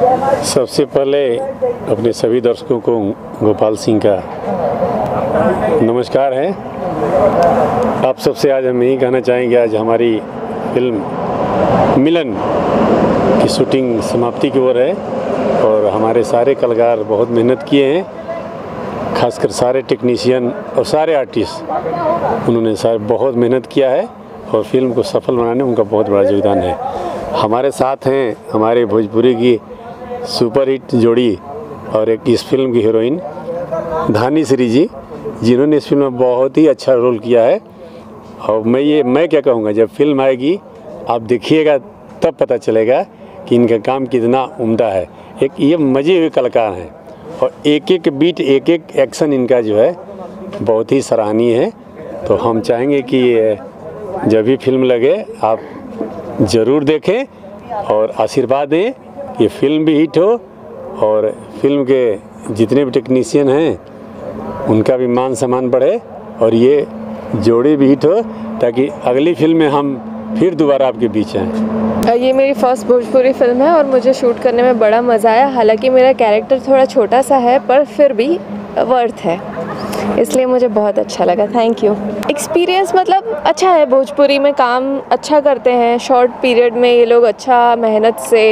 सबसे पहले अपने सभी दर्शकों को गोपाल सिंह का नमस्कार है। आप सबसे आज हम यही कहना चाहेंगे, आज हमारी फिल्म मिलन की शूटिंग समाप्ति की ओर है और हमारे सारे कलाकार बहुत मेहनत किए हैं, खासकर सारे टेक्नीशियन और सारे आर्टिस्ट, उन्होंने सारे बहुत मेहनत किया है और फिल्म को सफल बनाने में उनका बहुत बड़ा योगदान है। हमारे साथ हैं हमारे भोजपुरी की सुपरहिट जोड़ी और एक इस फिल्म की हीरोइन धानी श्री जी, जिन्होंने इस फिल्म में बहुत ही अच्छा रोल किया है। और मैं क्या कहूँगा, जब फिल्म आएगी आप देखिएगा तब पता चलेगा कि इनका काम कितना उम्दा है। एक ये मज़े हुए कलाकार हैं और एक एक बीट, एक एक एक्शन इनका जो है बहुत ही सराहनीय है। तो हम चाहेंगे कि जब भी फिल्म लगे आप ज़रूर देखें और आशीर्वाद दें कि फिल्म भी हिट हो और फिल्म के जितने भी टेक्नीशियन हैं उनका भी मान सम्मान बढ़े और ये जोड़ी भी हिट हो, ताकि अगली फिल्म में हम फिर दोबारा आपके बीच आएँ। ये मेरी फर्स्ट भोजपुरी फिल्म है और मुझे शूट करने में बड़ा मज़ा आया। हालांकि मेरा कैरेक्टर थोड़ा छोटा सा है पर फिर भी वर्थ है, इसलिए मुझे बहुत अच्छा लगा। Thank you. एक्सपीरियंस मतलब अच्छा है, भोजपुरी में काम अच्छा करते हैं, शॉर्ट पीरियड में ये लोग अच्छा मेहनत से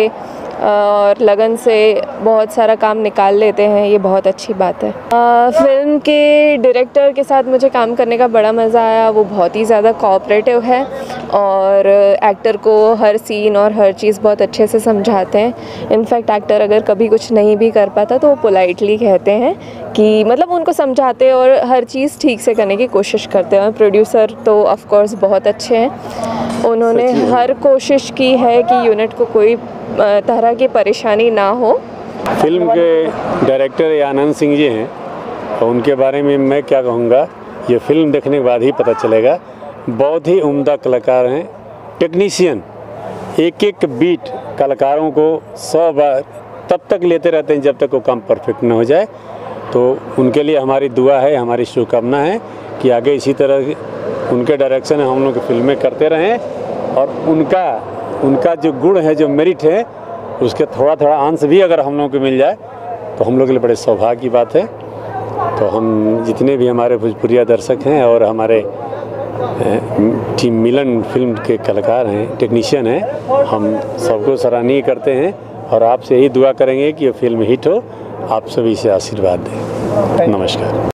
और लगन से बहुत सारा काम निकाल लेते हैं, ये बहुत अच्छी बात है। फिल्म के डायरेक्टर के साथ मुझे काम करने का बड़ा मज़ा आया। वो बहुत ही ज़्यादा कोऑपरेटिव है और एक्टर को हर सीन और हर चीज़ बहुत अच्छे से समझाते हैं। इनफैक्ट एक्टर अगर कभी कुछ नहीं भी कर पाता तो वो पोलाइटली कहते हैं कि मतलब उनको समझाते और हर चीज़ ठीक से करने की कोशिश करते हैं। प्रोड्यूसर तो ऑफ कोर्स बहुत अच्छे हैं, उन्होंने हर कोशिश की है कि यूनिट को कोई तरह की परेशानी ना हो। फिल्म के डायरेक्टर आनंद सिंह जी हैं और उनके बारे में मैं क्या कहूँगा, ये फिल्म देखने के बाद ही पता चलेगा। बहुत ही उम्दा कलाकार हैं, टेक्नीशियन एक एक बीट कलाकारों को 100 बार तब तक लेते रहते हैं जब तक वो काम परफेक्ट ना हो जाए। तो उनके लिए हमारी दुआ है, हमारी शुभकामना है कि आगे इसी तरह उनके डायरेक्शन में हम लोग फिल्में करते रहें और उनका जो गुण है, जो मेरिट है, उसके थोड़ा थोड़ा अंश भी अगर हम लोगों को मिल जाए तो हम लोग के लिए बड़े सौभाग्य की बात है। तो हम जितने भी हमारे भोजपुरिया दर्शक हैं और हमारे टीम मिलन फिल्म के कलाकार हैं, टेक्नीशियन हैं, हम सबको सराहनीय करते हैं और आपसे यही दुआ करेंगे कि ये फिल्म हिट हो। आप सभी से आशीर्वाद दें। नमस्कार।